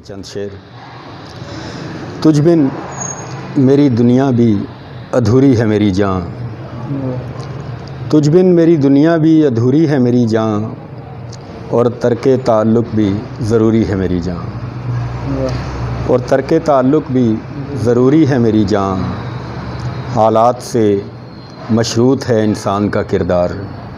چند شعر۔ تجھ بن میری دنیا بھی ادھوری ہے میری جاں، تجھ بن میری دنیا بھی ادھوری ہے میری جاں، اور ترک تعلق بھی ضروری ہے میری جاں، اور ترک تعلق بھی ضروری ہے میری جاں۔ حالات سے مشروط ہے انسان کا کردار،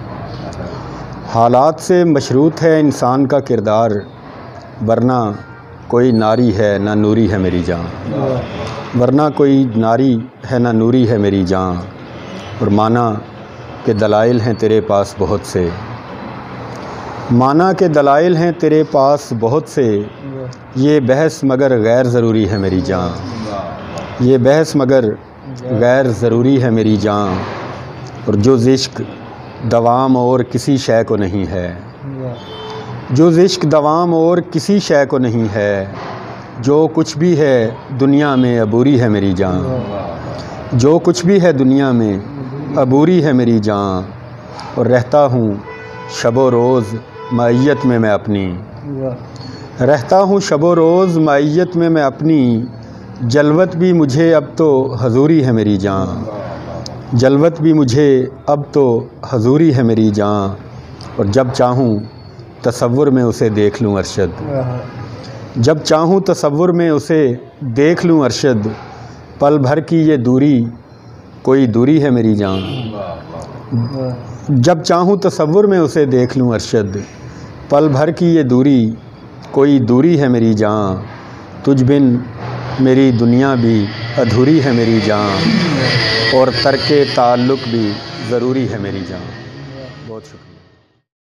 حالات سے مشروط ہے انسان کا کردار، ورنہ کوئی ناری ہے نہ نوری ہے میری جاں، ورنہ کوئی ناری ہے نہ نوری ہے میری جاں۔ اور مانا کہ دلائل ہیں تیرے پاس بہت سے، مانا کہ دلائل ہیں تیرے پاس بہت سے، یہ بحث مگر غیر ضروری ہے میری جاں، یہ بحث مگر غیر ضروری ہے میری جاں۔ اور جو عشق دوام اور کسی شے کو نہیں ہے، جو عشق دوام اور کسی شے کو نہیں ہے، جو کچھ بھی ہے دنیا میں عبوری ہے میری جاں، جو کچھ بھی ہے دنیا میں عبوری ہے میری جاں۔ اور رہتا ہوں شب و روز معیت میں اپنی، رہتا ہوں شب و روز معیت میں اپنی، جلوت بھی مجھے اب تو حضوری ہے میری جاں، جلوت بھی مجھے اب تو حضوری ہے میری جاں۔ اور جب چاہوں تصور میں اسے دیکھ لوں ارشد، جب چاہوں تصور میں اسے دیکھ لوں ارشد، پل بھر کی یہ دوری کوئی دوری ہے میری جاں، جب چاہوں تصور میں اسے دیکھ لوں ارشد، پل بھر کی یہ دوری کوئی دوری ہے میری جاں۔ تجھ بن میری دنیا بھی ادھوری ہے میری جاں، اور ترک تعلق بھی ضروری ہے میری جاں۔ بہت شکریہ۔